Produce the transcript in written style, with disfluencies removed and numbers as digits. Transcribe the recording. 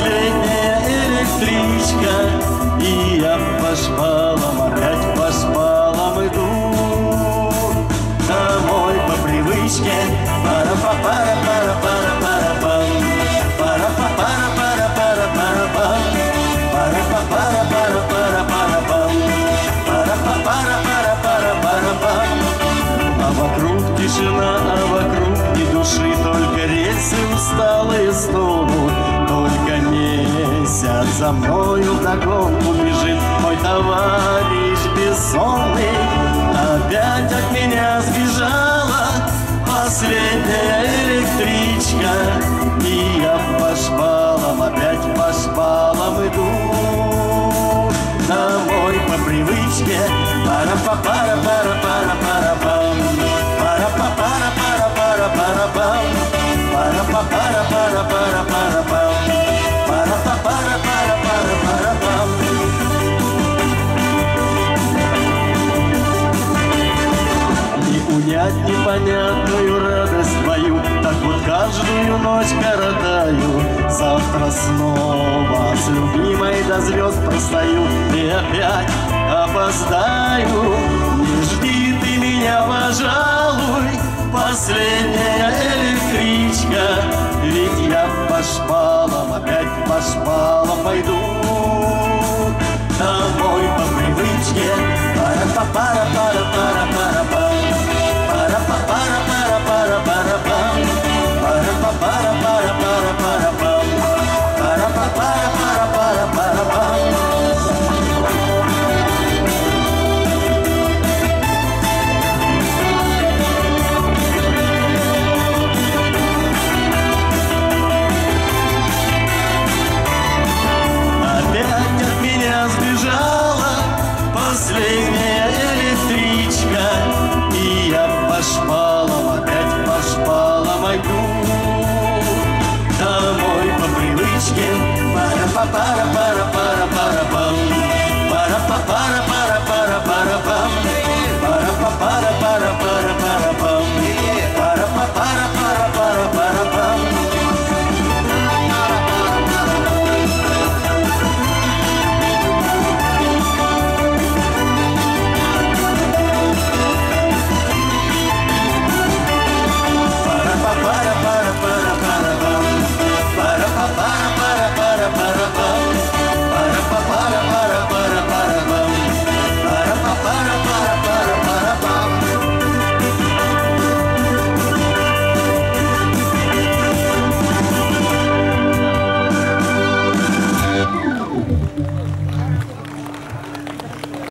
последняя электричка, и я по шпалам, опять по шпалам иду домой по привычке. Пара-па-пара-пара-пара-пара-пам, пара-па-пара-пара-пара-пара-пам, пара-па-пара-пара-пара-пара-пам, пара-па-пара-пара-пара-пара-пам. А вокруг тишина, а вокруг ни души, только рельсы усталые стонут, только месяц за мною вдогонку бежит мой товарищ бессонный. Опять от меня сбежала последняя электричка, и я по шпалам, опять по шпалам иду домой по привычке. Пара-па-пара-пара-пара-пара-пам, пара-па-пара-пара-пара-пара-пам, пара-па-пара-пара-пара-пара-пам, пара-па-пара-пара-пара-пара-пам. Не унять непонятную радость мою, так вот каждую ночь коротаю. Завтра снова с любимой до звезд простою и опять опоздаю. Не жди ты меня, пожалуй, последняя электричка, ведь я по шпалам, опять по шпалам